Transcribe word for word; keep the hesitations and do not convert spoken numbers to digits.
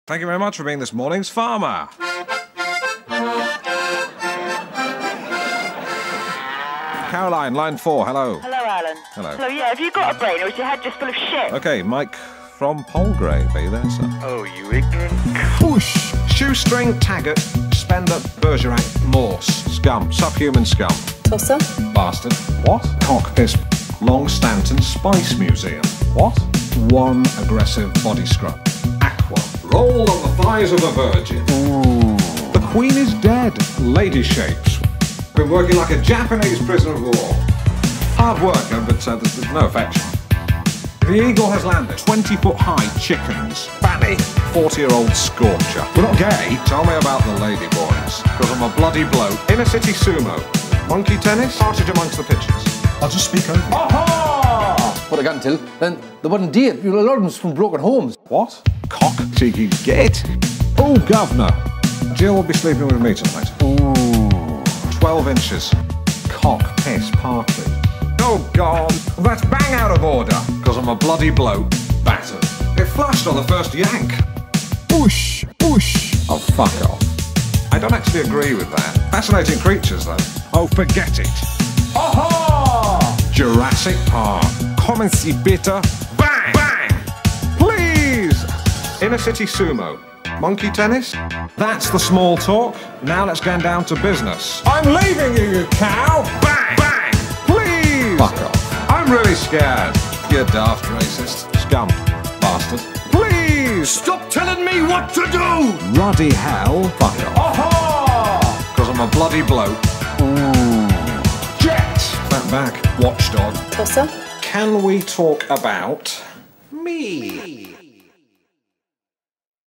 Thank you very much for being this morning's farmer. Caroline, line four, hello. Hello, Alan. Hello. Hello, yeah, have you got a brain or is your head just full of shit? Okay, Mike from Polgrave, are you there, sir? Oh, you ignorant... Whoosh! Shoestring, Taggart, Spender, Bergerac, Morse, Scum, subhuman scum. Tosser? Bastard. What? Cockpiss, Long Stanton Spice Museum. What? One aggressive body scrub. Aqua. Roll on the thighs of a virgin. Ooh. The Queen is dead. Lady shapes. Been working like a Japanese prisoner of war. Hard worker, but uh, there's, there's no affection. The eagle has landed. twenty foot high chickens. Fanny. forty year old scorcher. We're not gay. Tell me about the lady boys. Because I'm a bloody bloke. Inner city sumo. Monkey tennis. Partridge amongst the pitchers. I'll just speak over. Aha! What I got until then, they wouldn't date. You know, a lot of them's from broken homes. What? Cock cheeky git. Oh, governor. Jill will be sleeping with me tonight. Ooh. twelve inches. Cock piss partly. Oh, God. That's bang out of order. Because I'm a bloody bloke. Battered. It flushed on the first yank. Whoosh, whoosh. Oh, fuck off. I don't actually agree with that. Fascinating creatures, though. Oh, forget it. Aha! Jurassic Park. Come and see bitter. Bang! Bang! Please! Inner city sumo. Monkey tennis? That's the small talk. Now let's get down to business. I'm leaving you, you cow! Bang! Bang! Please! Fuck off. I'm really scared. You daft racist. Scum. Bastard. Please! Stop telling me what to do! Ruddy hell. Fuck off. Aha! Because I'm a bloody bloke. Ooh. Jet! Fat back. Watchdog. Tosser? Can we talk about me?